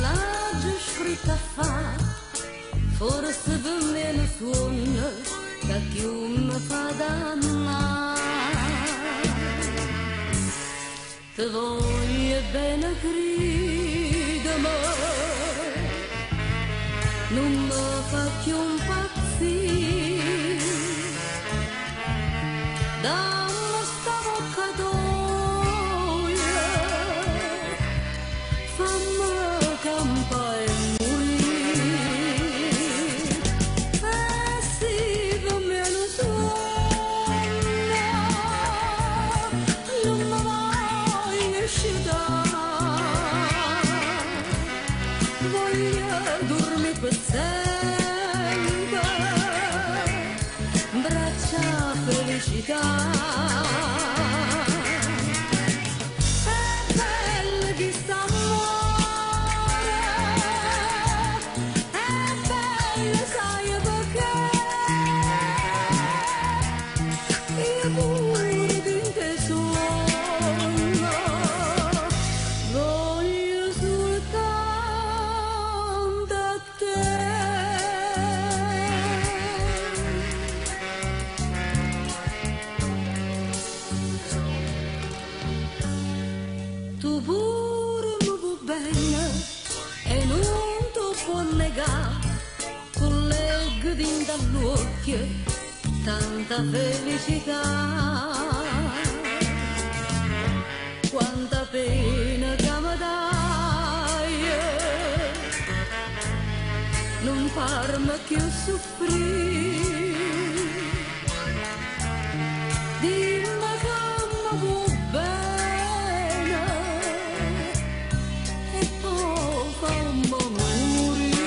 viaggio sfrutta fa, forse per me ne suona, che più mi fa dannare. Te voglio bene credere, non mi fa più impazzire, dammi sta bocca d'oia, fammi campare e morire. Sì, per me non suona, non mi voglio scitare, voglio dormire per sempre, braccia felicità. È bello chi s'amore, è bello sai perché, io pure in te sogno, voglio soltanto a te. Tu pure mi vuoi bene e non ti può negare, con le dita all'occhio tanta felicità. Quanta pena che mi dai, non farmi più soffrire. Dimmi che mi vuoi bene e poi fammi morire.